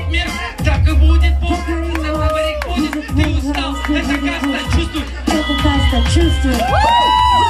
изменит мир. Так и будет, Бог. На говорит будет. Ты устал. Это каста, чувствуй. Это каста, чувствуй.